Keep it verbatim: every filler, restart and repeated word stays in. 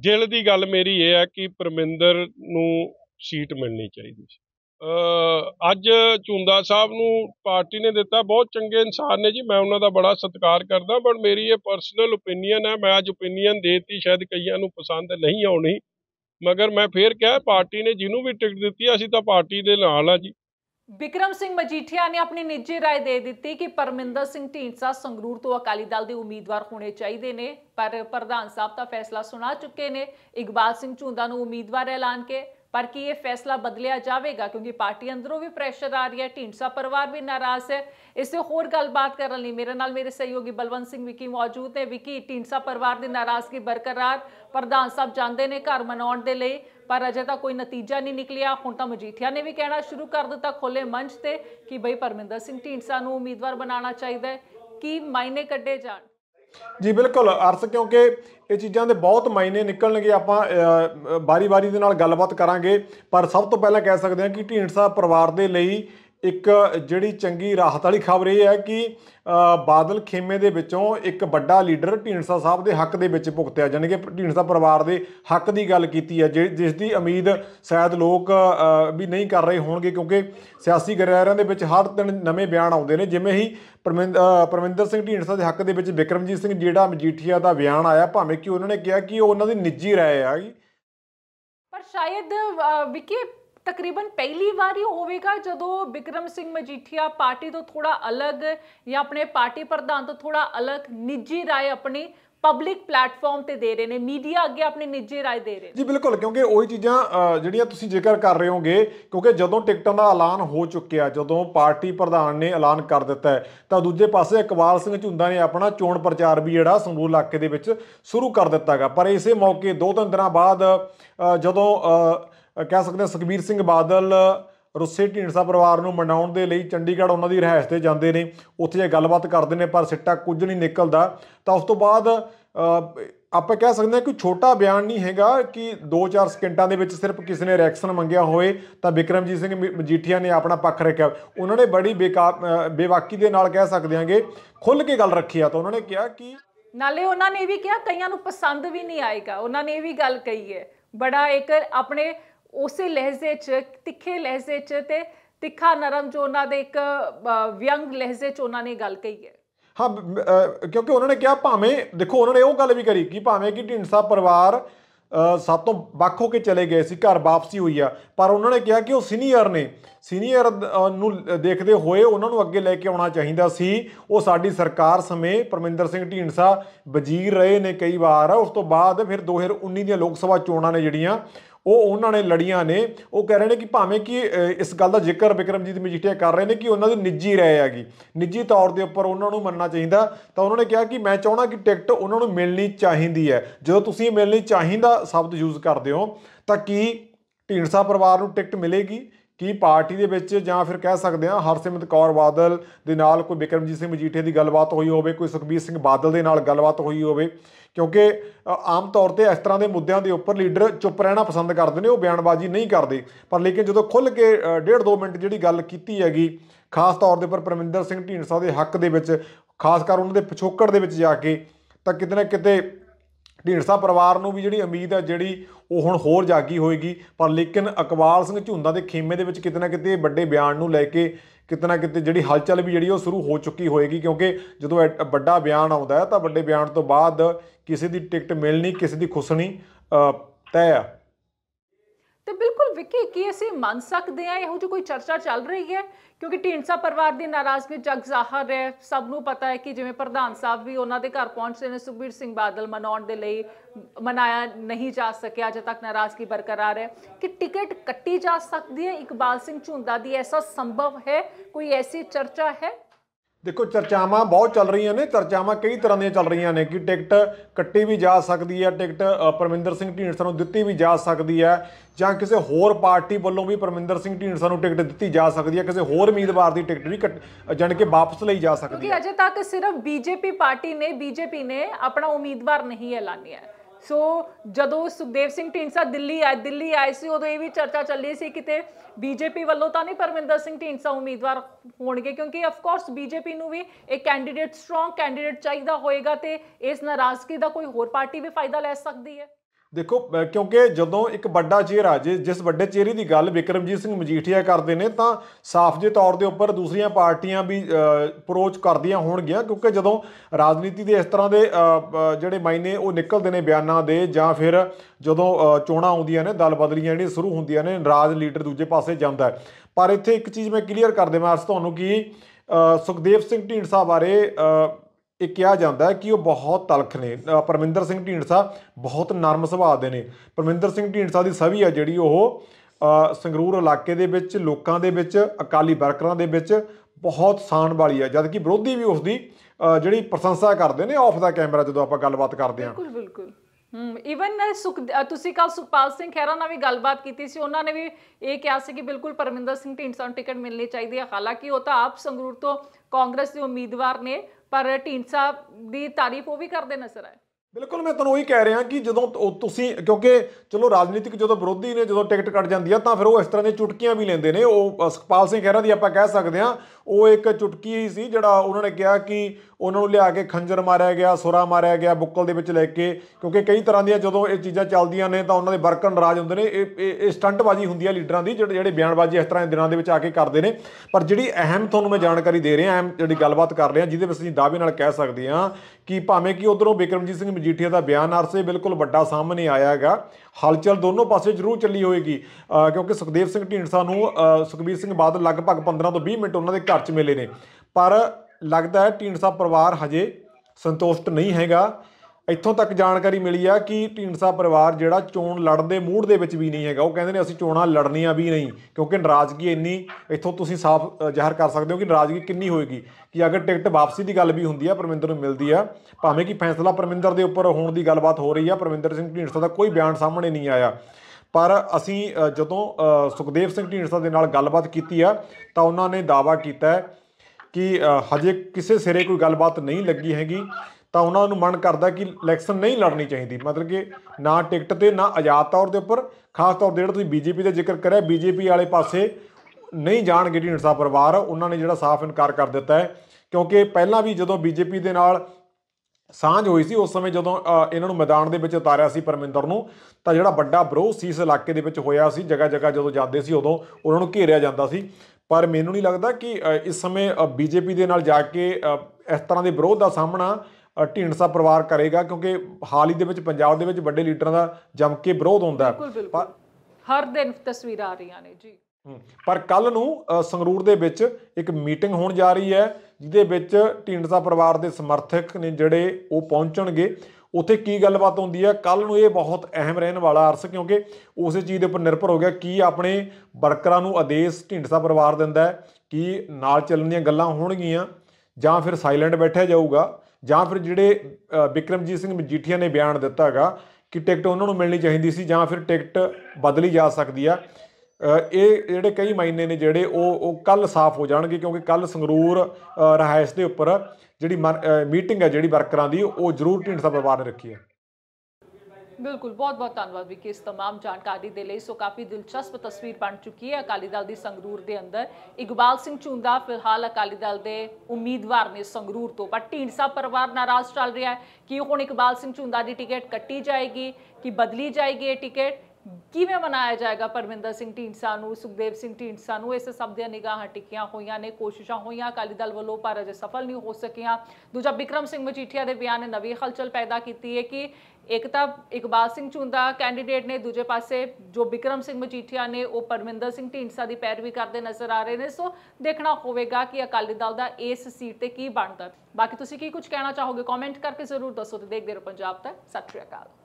ਦਿਲ ਦੀ ਗੱਲ ਮੇਰੀ ਇਹ ਹੈ ਕਿ ਪਰਮਿੰਦਰ ਨੂੰ ਸੀਟ ਮਿਲਣੀ ਚਾਹੀਦੀ ਸੀ। ਅਹ ਅੱਜ ਝੁੰਦਾ ਸਾਹਿਬ ਨੂੰ ਪਾਰਟੀ ਨੇ ਦਿੱਤਾ, ਬਹੁਤ ਚੰਗੇ ਇਨਸਾਨ ਨੇ ਜੀ, ਮੈਂ ਉਹਨਾਂ ਦਾ ਬੜਾ ਸਤਿਕਾਰ ਕਰਦਾ, ਬਟ ਮੇਰੀ ਇਹ ਪਰਸਨਲ ਓਪੀਨੀਅਨ ਹੈ। ਮੈਂ ਅੱਜ ਓਪੀਨੀਅਨ ਦੇਤੀ, ਸ਼ਾਇਦ ਕਈਆਂ ਨੂੰ ਪਸੰਦ ਨਹੀਂ ਆਉਣੀ, ਮਗਰ ਮੈਂ ਫੇਰ ਕਿਹਾ ਪਾਰਟੀ ਨੇ ਜਿਹਨੂੰ ਵੀ ਟਿਕਟ ਦਿੱਤੀ ਅਸੀਂ ਤਾਂ ਪਾਰਟੀ ਦੇ ਨਾਲ ਆ ਜੀ। ਬਿਕਰਮ ਸਿੰਘ ਮਜੀਠੀਆ ਨੇ ਆਪਣੀ ਨਿੱਜੀ ਰਾਏ ਦੇ ਦਿੱਤੀ ਕਿ ਪਰਮਿੰਦਰ ਸਿੰਘ ਢੀਂਡਸਾ ਸੰਗਰੂਰ ਤੋਂ ਅਕਾਲੀ ਦਲ ਦੇ ਉਮੀਦਵਾਰ ਹੋਣੇ ਚਾਹੀਦੇ ਨੇ, ਪਰ ਪ੍ਰਧਾਨ ਸਾਹਿਬ ਤਾਂ ਫੈਸਲਾ ਸੁਣਾ ਚੁੱਕੇ ਨੇ ਇਕਬਾਲ ਸਿੰਘ ਝੁੰਦਾ ਨੂੰ ਉਮੀਦਵਾਰ ਐਲਾਨ ਕੇ। पर कि ये फैसला बदलिया जाएगा क्योंकि पार्टी अंदरों भी प्रैशर आ रही है, ढींडसा परिवार भी नाराज है। इससे होर गलबात करने लई मेरे नाल मेरे सहयोगी बलवंत सिंह विकी मौजूद है। विकी, ढींडसा परिवार की नाराजगी बरकरार, प्रधान साहब जाते हैं घर मनाउण दे लई, पर अजे तक कोई नतीजा नहीं निकलिया। हुण तां मजीठिया ने भी कहना शुरू कर दिता खुले मंच ते कि बई परमिंदर सिंह ढींडसा नूं उम्मीदवार बनाना चाहिए। की मायने कड्ढे जाण? जी बिल्कुल अर्स, क्योंकि ये चीज़ों के बहुत मायने निकलणगे। आपां बारी बारी दे नाल गलबात करांगे, पर सब तो पहले कह सकते हैं कि ढींडसा परिवार के लिए एक जिहड़ी चंगी राहत वाली खबर यह है कि बादल खेमे दे विचों एक बड़ा लीडर ढींडसा साहब के हक दे विच भुगतिया, यानी कि ढींडसा परिवार के हक की गल कीती है, जि जिसकी उम्मीद शायद लोग भी नहीं कर रहे होंगे, क्योंकि सियासी गलियारिਆਂ ਦੇ ਵਿੱਚ हर दिन नवे बयान आउंदे ने। जिवें ही परमिंद परमिंदर सिंह ढींडसा के हक ਦੇ ਵਿੱਚ बिक्रमजीत सिंह ਜਿਹੜਾ मजीठिया का बयान आया, भावें कि उन्होंने कहा कि उन्हों की निजी राय है, पर शायद विकी तकरीबन पहली बार ही होगा जो बिक्रम सिंह मजीठिया पार्टी तो थोड़ा अलग या अपने पार्टी प्रधान तो थोड़ा अलग निजी राय अपनी पब्लिक प्लेटफॉर्म ते दे रहे हैं, मीडिया अगे अपनी निजी राय दे रहे हैं। जी बिल्कुल, क्योंकि वही चीज़ां जिहड़ियां तुसीं जिक्र कर रहे होगे, क्योंकि जदों टिकटां का ऐलान हो चुकिया, जदों पार्टी प्रधान ने ऐलान कर दिता है, तो दूजे पासे इकबाल सिंह झुंदा ने अपना चोण प्रचार भी जिहड़ा संगरूर इलाके दे विच शुरू कर दिता गा। पर इसे मौके दो तीन दिन बाद जदों कह सकते हैं सुखबीर सिंह बादल रुस्से ढींडसा परिवार को मनाउण दे लई चंडीगढ़ उन्होंने रिहायश से जाते हैं, उत्थे ये गलबात करते हैं, पर सिट्टा कुछ नहीं निकलता। तो उस तो बाद आप कह सकते हैं कि छोटा बयान नहीं हैगा कि दो चार सकेंटा के सिर्फ किसी ने रिएक्शन मंगया होए तो बिक्रमजीत सिंह मजीठिया ने अपना पक्ष रखा। उन्होंने बड़ी बेका बेवाकी के नाल कह सकते हैं कि खुल के गल रखी है। तो उन्होंने कहा कि नाले उन्होंने भी कहा कईयां नूं पसंद भी नहीं आएगा, उन्होंने भी गल कही है, बड़ा एक अपने उसे लहजे च तिखे लहजे च ते तिखा नरम जो उन्होंने एक व्यंग लहजे च उन्होंने गल कही है। हाँ, क्योंकि उन्होंने कहा भावें देखो, उन्होंने वो गल भी करी कि भावें कि ढींडसा परिवार सात तो वख होकर चले गए सी, घर वापसी हुई है, पर उन्होंने कहा कि वो सीनियर ने, सीनियर नूं देखते हुए उन्होंने अगे लैके आना चाहिए सी। वो साडी सरकार समय परमिंदर सिंह ढींडसा वजीर रहे ने कई बार, उस तो बाद फिर दो हज़ार उन्नीस दी लोक सभा चोणां ने जिहड़ियां वो उन्होंने लड़ियां ने। वो कह रहे हैं कि भावें कि इस गल का जिक्र बिक्रमजीत मजीठिया कर रहे हैं कि उन्होंने निजी राय हैगी, निजी तौर के उपर उन्होंने मनना चाहिए। तो उन्होंने कहा कि मैं चाहना कि टिकट उन्होंने मिलनी चाहिए है। जो तुसीं मिलनी चाहिए शब्द यूज़ करते हो, तो कि ढींडसा परिवार को टिकट मिलेगी कि पार्टी के विच, जां फिर कह सकते हैं हरसिमरत कौर बादल दे नाल कोई बिक्रमजीत सिंह मजीठिया की गलबात हुई होवे, कोई सुखबीर सिंह बादल दे नाल गलबात हुई होवे। क्योंकि आम तौर पर इस तरह के मुद्दों के उपर लीडर चुप रहना पसंद करते हैं, वो बयानबाजी नहीं करते, पर लेकिन जो खुल के डेढ़ दो मिनट जी गल की हैगी, खास तौर पर परमिंदर सिंह ढींडसा के हक के खासकर उन्होंने पिछोकड़ के जाके, तो किते ना किते ढींडसा परिवार को भी जी उम्मीद है जी वो हुण होर जागी होएगी। पर लेकिन इकबाल सिंह झुंदा के खेमे के किते ना किते बड़े बयान को लैके किते ना किते जी हलचल भी जी शुरू हो चुकी होएगी, क्योंकि जो बड़ा बयान आता है तो बड़े बयान तो बाद किसी की टिकट मिलनी, किसी की खुसनी तय है। तो बिल्कुल विकी, की असीं मन सकते हैं इहो जी कोई चर्चा चल रही है, क्योंकि ढींडसा परिवार की नाराजगी जग जाहिर है, सबनों पता है कि जिवें प्रधान साहब भी उन्होंने घर पहुंचते हैं, सुखबीर सिंह बादल मनाउण दे लई मनाया नहीं जा सकिया, अजे तक नाराजगी बरकरार है। कि टिकट कट्टी जा सकती है इकबाल सिंह झुंदा दी, ऐसा संभव है? कोई ऐसी चर्चा है? देखो, चर्चावां बहुत चल रही ने, चर्चावां कई तरह दी चल रही ने कि टिकट कट्टी भी जा सकती है, टिकट परमिंदर सिंह ढींडसा नूं दित्ती भी जा सकती है, जां किसी होर पार्टी वालों भी परमिंदर सिंह ढींडसा नूं टिकट दित्ती जा सकती है, किसी होर उम्मीदवार की टिकट भी कट जाने के वापस लई जा सकती है। अजे तक सिर्फ बीजेपी पार्टी ने बीजेपी ने अपना उम्मीदवार नहीं ऐलानिया है। सो जदों सुखदेव सिंह ढींडसा दिल्ली आए दिल्ली आए सी उदों ये भी चर्चा चली सी किते बीजेपी वालों तो नहीं परमिंदर सिंह ढींडसा उम्मीदवार होणगे, क्योंकि ऑफकोर्स बीजेपी नूं भी एक कैंडीडेट स्ट्रोंग कैंडीडेट चाहिए होएगा, तो इस नाराजगी का कोई होर पार्टी भी फायदा लै सकती है। देखो अ, क्योंकि ਜਦੋਂ ਇੱਕ ਵੱਡਾ ਚਿਹਰਾ ਜੇ ਜਿਸ ਵੱਡੇ ਚਿਹਰੇ ਦੀ ਗੱਲ ਬਿਕਰਮਜੀਤ ਸਿੰਘ ਮਜੀਠੀਆ ਕਰਦੇ ਨੇ ਤਾਂ ਸਾਫ਼ ਜਿਹੇ ਤੌਰ ਦੇ ਉੱਪਰ ਦੂਸਰੀਆਂ ਪਾਰਟੀਆਂ ਵੀ ਅਪਰੋਚ ਕਰਦੀਆਂ ਹੋਣਗੀਆਂ ਕਿਉਂਕਿ ਜਦੋਂ ਰਾਜਨੀਤੀ ਦੇ ਇਸ ਤਰ੍ਹਾਂ ਦੇ ਅ, ਅ, ਜਿਹੜੇ ਮਾਇਨੇ ਉਹ ਨਿਕਲਦੇ ਨੇ ਬਿਆਨਾਂ ਦੇ ਜਾਂ ਫਿਰ ਜਦੋਂ ਅ, ਚੋਣਾਂ ਆਉਂਦੀਆਂ ਨੇ ਦਲ ਬਦਲੀਆਂ ਜਿਹੜੀਆਂ ਸ਼ੁਰੂ ਹੁੰਦੀਆਂ ਨੇ ਨਾਰਾਜ਼ ਲੀਡਰ ਦੂਜੇ ਪਾਸੇ ਜਾਂਦਾ ਹੈ। ਪਰ ਇੱਥੇ ਇੱਕ ਚੀਜ਼ ਮੈਂ ਕਲੀਅਰ ਕਰ ਦੇਵਾਂ ਅਰਸ਼ ਤੁਹਾਨੂੰ ਕਿ ਅ, ਸੁਖਦੇਵ ਸਿੰਘ ਢੀਂਡਸਾ ਬਾਰੇ ਅ, ਇਹ ਕਿਹਾ ਜਾਂਦਾ ਹੈ ਕਿ ਉਹ ਬਹੁਤ ਤਲਖ ਨੇ। ਅ, ਪਰਮਿੰਦਰ ਸਿੰਘ ਢੀਂਡਸਾ ਬਹੁਤ ਨਰਮ ਸੁਭਾਅ ਦੇ ਨੇ। ਪਰਮਿੰਦਰ ਸਿੰਘ ਢੀਂਡਸਾ ਦੀ ਛਵੀ ਆ ਜਿਹੜੀ ਉਹ ਅ, ਸੰਗਰੂਰ ਇਲਾਕੇ ਦੇ ਵਿੱਚ ਲੋਕਾਂ ਦੇ ਵਿੱਚ ਅਕਾਲੀ ਵਰਕਰਾਂ ਦੇ ਵਿੱਚ ਬਹੁਤ ਸਾਣ ਵਾਲੀ ਆ ਜਦ ਕਿ ਵਿਰੋਧੀ ਵੀ ਉਸ ਦੀ ਅ, ਜਿਹੜੀ ਪ੍ਰਸ਼ੰਸਾ ਕਰਦੇ ਨੇ ਆਫ ਦਾ ਕੈਮਰਾ ਜਦੋਂ ਆਪਾਂ ਗੱਲਬਾਤ ਕਰਦੇ ਹਾਂ। ਬਿਲਕੁਲ ਬਿਲकुल ਹਮ ਈਵਨ ਸੁਖ ਤੁਸੀਂ ਕੱਲ ਸੁਖਪਾਲ ਸਿੰਘ ਖਹਿਰਾ ਨਾਲ ਵੀ ਗੱਲਬਾਤ ਕੀਤੀ ਸੀ, ਉਹਨਾਂ ਨੇ ਵੀ ਇਹ ਕਿਹਾ ਸੀ ਕਿ ਬਿਲਕੁਲ ਪਰਮਿੰਦਰ ਸਿੰਘ ਢੀਂਡਸਾ ਨੂੰ ਟਿਕਟ ਮਿਲਣੀ ਚਾਹੀਦੀ ਹੈ। ਹਾਲਾਂਕਿ ਉਹ ਤਾਂ ਆਪ ਸੰਗਰੂਰ ਤੋਂ ਕਾਂਗਰਸ ਦੇ ਉਮੀਦਵਾਰ ਨੇ ਪਰ ਢੀਂਡਸਾ ਦੀ ਤਾਰੀਫ ਉਹ ਵੀ ਕਰਦੇ ਨਜ਼ਰ ਆਏ। ਬਿਲਕੁਲ ਮੈਂ ਤੁਹਾਨੂੰ ਉਹੀ ਕਹਿ ਰਿਹਾ ਕਿ ਜਦੋਂ ਉਹ ਤੁਸੀਂ ਕਿਉਂਕਿ ਚਲੋ ਰਾਜਨੀਤਿਕ ਜਦੋਂ ਵਿਰੋਧੀ ਨੇ ਜਦੋਂ ਟਿਕਟ ਕੱਟ ਜਾਂਦੀ ਆ ਤਾਂ ਫਿਰ ਉਹ ਇਸ ਤਰ੍ਹਾਂ ਦੀਆਂ ਚੁਟਕੀਆਂ ਵੀ ਲੈਂਦੇ ਨੇ। ਉਹ ਸੁਖਪਾਲ ਸਿੰਘ ਖਹਿਰਾ ਦੀ ਆਪਾਂ ਕਹਿ ਸਕਦੇ ਹਾਂ ਉਹ ਇੱਕ ਚੁਟਕੀ ਹੀ ਸੀ ਜਿਹੜਾ ਉਹਨਾਂ ਨੇ ਕਿਹਾ ਕਿ ਉਹਨਾਂ ਨੂੰ ਲਿਆ ਕੇ ਖੰਜਰ ਮਾਰਿਆ ਗਿਆ, ਸੁਰਾ ਮਾਰਿਆ ਗਿਆ ਬੁੱਕਲ ਦੇ ਵਿੱਚ ਲੈ ਕੇ, ਕਿਉਂਕਿ ਕਈ ਤਰ੍ਹਾਂ ਦੀਆਂ ਜਦੋਂ ਇਹ ਚੀਜ਼ਾਂ ਚੱਲਦੀਆਂ ਨੇ ਤਾਂ ਉਹਨਾਂ ਦੇ ਵਰਕਰ ਨਾਰਾਜ਼ ਹੁੰਦੇ ਨੇ। ਇਹ ਇਹ ਸਟੰਟਬਾਜ਼ੀ ਹੁੰਦੀ ਹੈ ਲੀਡਰਾਂ ਦੀ ਜਿਹੜੇ ਜਿਹੜੇ ਬਿਆਨਬਾਜ਼ੀ ਇਸ ਤਰ੍ਹਾਂ ਦੇ ਦਿਨਾਂ ਦੇ ਵਿੱਚ ਆ ਕੇ ਕਰਦੇ ਨੇ। ਪਰ ਜਿਹੜੀ ਅਹਿਮ ਤੁਹਾਨੂੰ ਮੈਂ ਜਾਣਕਾਰੀ ਦੇ ਰਿਹਾ ਅਹਿਮ ਜਿਹੜੀ ਗੱਲਬਾਤ ਕਰ ਰਿਹਾ ਜਿਹਦੇ ਵਿੱਚ ਅਸੀਂ ਦਾਅਵੇ ਨਾਲ ਕਹਿ ਸਕਦੇ ਹਾਂ ਕਿ ਭਾਵੇਂ ਕਿ ਉਧਰੋਂ ਬਿਕਰਮਜੀਤ ਸਿੰਘ ਮਜੀਠੀਆ ਦਾ ਬਿਆਨ ਅਰਸੇ ਬਿਲਕੁਲ ਵੱਡਾ ਸਾਹਮਣੇ ਆਇਆ ਹੈਗਾ, ਹਲਚਲ ਦੋਨੋਂ ਪਾਸੇ ਜ਼ਰੂਰ ਚੱਲੀ ਹੋਏਗੀ ਕਿਉਂਕਿ ਸੁਖਦੇਵ ਸਿੰਘ ਢੀਂਡਸਾ ਨੂੰ ਸੁਖਬੀਰ ਸਿੰਘ ਬਾਦਲ ਲਗਭਗ ਪੰਦਰਾਂ ਤੋਂ ਵੀਹ ਮਿੰਟ ਉਹਨਾਂ ਦੇ ਘਰ 'ਚ ਮਿਲੇ ਨੇ। ਪਰ ਲੱਗਦਾ ਹੈ ਢੀਂਡਸਾ ਪਰਿਵਾਰ ਹਜੇ ਸੰਤੁਸ਼ਟ ਨਹੀਂ ਹੈਗਾ। ਇੱਥੋਂ ਤੱਕ ਜਾਣਕਾਰੀ ਮਿਲੀ ਆ ਕਿ ਢੀਂਡਸਾ ਪਰਿਵਾਰ ਜਿਹੜਾ ਚੋਣ ਲੜਨ ਦੇ ਮੂਡ ਦੇ ਵਿੱਚ ਵੀ ਨਹੀਂ ਹੈਗਾ। ਉਹ ਕਹਿੰਦੇ ਨੇ ਅਸੀਂ ਚੋਣਾਂ ਲੜਨੀਆਂ ਵੀ ਨਹੀਂ ਕਿਉਂਕਿ ਨਾਰਾਜ਼ਗੀ ਇੰਨੀ ਇੱਥੋਂ ਤੁਸੀਂ ਸਾਫ਼ ਜ਼ਾਹਰ ਕਰ ਸਕਦੇ ਹੋ ਕਿ ਨਾਰਾਜ਼ਗੀ ਕਿੰਨੀ ਹੋਏਗੀ ਕਿ ਅਗਰ ਟਿਕਟ ਵਾਪਸੀ ਦੀ ਗੱਲ ਵੀ ਹੁੰਦੀ ਆ ਪਰਮਿੰਦਰ ਨੂੰ ਮਿਲਦੀ ਆ, ਭਾਵੇਂ ਕਿ ਫੈਸਲਾ ਪਰਮਿੰਦਰ ਦੇ ਉੱਪਰ ਹੋਣ ਦੀ ਗੱਲਬਾਤ ਹੋ ਰਹੀ ਆ, ਪਰਮਿੰਦਰ ਸਿੰਘ ਢੀਂਡਸਾ ਦਾ ਕੋਈ ਬਿਆਨ ਸਾਹਮਣੇ ਨਹੀਂ ਆਇਆ। ਪਰ ਅਸੀਂ ਜਦੋਂ ਸੁਖਦੇਵ ਸਿੰਘ ਢੀਂਡਸਾ ਦੇ ਨਾਲ ਗੱਲਬਾਤ ਕੀਤੀ ਆ ਤਾਂ ਉਹਨਾਂ ਨੇ ਦਾਅਵਾ ਕੀਤਾ ਕਿ ਹਜੇ ਕਿਸੇ ਸਿਰੇ ਕੋਈ ਗੱਲਬਾਤ ਨਹੀਂ ਲੱਗੀ ਹੈਗੀ ਤਾਂ ਉਹਨਾਂ ਨੂੰ ਮਨ ਕਰਦਾ ਕਿ ਇਲੈਕਸ਼ਨ ਨਹੀਂ ਲੜਨੀ ਚਾਹੀਦੀ, ਮਤਲਬ ਕਿ ਨਾ ਟਿਕਟ ਤੇ ਨਾ ਆਜ਼ਾਦ ਤੌਰ ਦੇ ਉੱਪਰ। ਖਾਸ ਤੌਰ 'ਤੇ ਜਿਹੜਾ ਤੁਸੀਂ ਬੀਜੇਪੀ ਦਾ ਜ਼ਿਕਰ ਕਰਿਆ ਬੀਜੇਪੀ ਵਾਲੇ ਪਾਸੇ ਨਹੀਂ ਜਾਣਗੇ ਢੀਂਡਸਾ ਪਰਿਵਾਰ, ਉਹਨਾਂ ਨੇ ਜਿਹੜਾ ਸਾਫ਼ ਇਨਕਾਰ ਕਰ ਦਿੱਤਾ ਹੈ ਕਿਉਂਕਿ ਪਹਿਲਾਂ ਵੀ ਜਦੋਂ ਬੀਜੇਪੀ ਦੇ ਨਾਲ ਸਾਂਝ ਹੋਈ ਸੀ ਉਸ ਸਮੇਂ ਜਦੋਂ ਇਹਨਾਂ ਨੂੰ ਮੈਦਾਨ ਦੇ ਵਿੱਚ ਉਤਾਰਿਆ ਸੀ ਪਰਮਿੰਦਰ ਨੂੰ ਤਾਂ ਜਿਹੜਾ ਵੱਡਾ ਵਿਰੋਧ ਸੀ ਇਸ ਇਲਾਕੇ ਦੇ ਵਿੱਚ ਹੋਇਆ ਸੀ। ਜਗ੍ਹਾ ਜਗ੍ਹਾ ਜਦੋਂ ਜਾਂਦੇ ਸੀ ਉਦੋਂ ਉਹਨਾਂ ਨੂੰ ਘੇਰਿਆ ਜਾਂਦਾ ਸੀ। ਪਰ ਮੈਨੂੰ ਨਹੀਂ ਲੱਗਦਾ ਕਿ ਇਸ ਸਮੇਂ ਬੀਜੇਪੀ ਦੇ ਨਾਲ ਜਾ ਕੇ ਇਸ ਤਰ੍ਹਾਂ ਦੇ ਵਿਰੋਧ ਦਾ ਸਾਹਮਣਾ ਢੀਂਡਸਾ ਪਰਿਵਾਰ ਕਰੇਗਾ ਕਿਉਂਕਿ ਹਾਲ ਹੀ ਦੇ ਵਿੱਚ ਪੰਜਾਬ ਦੇ ਵਿੱਚ ਵੱਡੇ ਲੀਡਰਾਂ ਦਾ ਜੰਮ ਕੇ ਵਿਰੋਧ ਹੁੰਦਾ ਹੈ। ਪਰ ਹਰ ਦਿਨ ਤਸਵੀਰਾਂ ਆ ਰਹੀਆਂ ਨੇ ਜੀ। ਪਰ ਕੱਲ ਨੂੰ ਸੰਗਰੂਰ ਦੇ ਵਿੱਚ ਇੱਕ ਮੀਟਿੰਗ ਹੋਣ ਜਾ ਰਹੀ ਹੈ ਜਿਹਦੇ ਵਿੱਚ ਢੀਂਡਸਾ ਪਰਿਵਾਰ ਦੇ ਸਮਰਥਕ ਨੇ ਜਿਹੜੇ ਉਹ ਪਹੁੰਚਣਗੇ। ਉੱਥੇ ਕੀ ਗੱਲਬਾਤ ਹੁੰਦੀ ਹੈ ਕੱਲ ਨੂੰ ਇਹ ਬਹੁਤ ਅਹਿਮ ਰਹਿਣ ਵਾਲਾ ਅਰਸ ਕਿਉਂਕਿ ਉਸੇ ਚੀਜ਼ ਦੇ ਉੱਪਰ ਨਿਰਭਰ ਹੋ ਗਿਆ ਕੀ ਆਪਣੇ ਵਰਕਰਾਂ ਨੂੰ ਆਦੇਸ਼ ਢੀਂਡਸਾ ਪਰਿਵਾਰ ਦਿੰਦਾ ਹੈ ਕਿ ਨਾਲ ਚੱਲਣ ਦੀਆਂ ਗੱਲਾਂ ਹੋਣਗੀਆਂ ਜਾਂ ਫਿਰ ਸਾਇਲੈਂਟ ਬੈਠਿਆ ਜਾਊਗਾ ਜਾਂ ਫਿਰ ਜਿਹੜੇ ਬਿਕਰਮਜੀਤ ਸਿੰਘ ਮਜੀਠੀਆ ਨੇ ਬਿਆਨ ਦਿੱਤਾ ਹੈਗਾ ਕਿ ਟਿਕਟ ਉਹਨਾਂ ਨੂੰ ਮਿਲਣੀ ਚਾਹੀਦੀ ਸੀ ਜਾਂ ਫਿਰ ਟਿਕਟ ਬਦਲੀ ਜਾ ਸਕਦੀ ਆ। ਇਹ ਜਿਹੜੇ ਕਈ ਮਾਇਨੇ ਨੇ ਜਿਹੜੇ ਉਹ ਉਹ ਕੱਲ ਸਾਫ਼ ਹੋ ਜਾਣਗੇ ਕਿਉਂਕਿ ਕੱਲ ਸੰਗਰੂਰ ਰਿਹਾਇਸ਼ ਦੇ ਉੱਪਰ ਜਿਹੜੀ ਮੀਟਿੰਗ ਹੈ ਜਿਹੜੀ ਵਰਕਰਾਂ ਦੀ ਉਹ ਜ਼ਰੂਰ ਢੀਂਡਸਾ ਪਰਿਵਾਰ ਨੇ ਰੱਖੀ ਹੈ। ਬਿਲकुल बहुत बहुत ਧੰਨਵਾਦ ਵੀ ਇਸ तमाम ਜਾਣਕਾਰੀ ਦੇ ਲਈ। ਸੋ ਕਾਫੀ ਦਿਲਚਸਪ ਤਸਵੀਰ ਬਣ ਚੁੱਕੀ ਹੈ ਅਕਾਲੀ ਦਲ ਦੀ ਸੰਗਰੂਰ ਦੇ ਅੰਦਰ। ਇਕਬਾਲ ਸਿੰਘ ਝੁੰਦਾ ਫਿਲਹਾਲ ਅਕਾਲੀ ਦਲ ਦੇ ਉਮੀਦਵਾਰ ਨੇ ਸੰਗਰੂਰ ਤੋਂ, ਪਰ ਢੀਂਡਸਾ ਪਰਿਵਾਰ ਨਾਰਾਜ਼ ਚੱਲ ਰਿਹਾ ਹੈ ਕਿ ਹੁਣ ਇਕਬਾਲ ਸਿੰਘ ਝੁੰਦਾ ਦੀ ਟਿਕਟ ਕੱਟੀ ਜਾਏਗੀ ਕਿ ਬਦਲੀ ਜਾਏਗੀ ਇਹ ਟਿਕਟ, ਕਿਵੇਂ ਮਨਾਇਆ ਜਾਏਗਾ ਪਰਮਿੰਦਰ ਸਿੰਘ ਢੀਂਡਸਾ ਨੂੰ, ਸੁਖਦੇਵ ਸਿੰਘ ਢੀਂਡਸਾ ਨੂੰ। ਇਸ ਸਭ ਦੀਆਂ ਨਿਗਾਹਾਂ ਟਿਕੀਆਂ ਹੋਈਆਂ ਨੇ, ਕੋਸ਼ਿਸ਼ਾਂ ਹੋਈਆਂ ਅਕਾਲੀ ਦਲ ਵੱਲੋਂ ਪਰ ਅਜੇ ਸਫਲ ਨਹੀਂ ਹੋ ਸਕੀਆਂ। ਦੂਜਾ ਬਿਕਰਮ ਸਿੰਘ ਮਜੀਠੀਆ ਦੇ ਬਿਆਨ ਨੇ ਨਵੀਂ ਹਲਚਲ ਪੈਦਾ ਕੀਤੀ ਹੈ ਕਿ ਇੱਕ ਤਾਂ ਇਕਬਾਲ ਸਿੰਘ ਝੁੰਦਾ ਕੈਂਡੀਡੇਟ ਨੇ, ਦੂਜੇ ਪਾਸੇ ਜੋ ਬਿਕਰਮ ਸਿੰਘ ਮਜੀਠੀਆ ਨੇ ਉਹ ਪਰਮਿੰਦਰ ਸਿੰਘ ਢੀਂਡਸਾ ਦੀ ਪੈਰਵੀ ਕਰਦੇ ਨਜ਼ਰ ਆ ਰਹੇ ਨੇ। ਸੋ ਦੇਖਣਾ ਹੋਵੇਗਾ ਕਿ ਅਕਾਲੀ ਦਲ ਦਾ ਇਸ ਸੀਟ ਤੇ ਕੀ ਬਣਦਾ। ਬਾਕੀ ਤੁਸੀਂ ਕੀ ਕੁਝ ਕਹਿਣਾ ਚਾਹੋਗੇ ਕਮੈਂਟ ਕਰਕੇ ਜ਼ਰੂਰ ਦੱਸੋ ਤੇ ਦੇਖਦੇ ਰਹੋ ਪੰਜਾਬ ਤੱਕ। ਸਤਿ ਸ਼੍ਰੀ ਅਕਾਲ।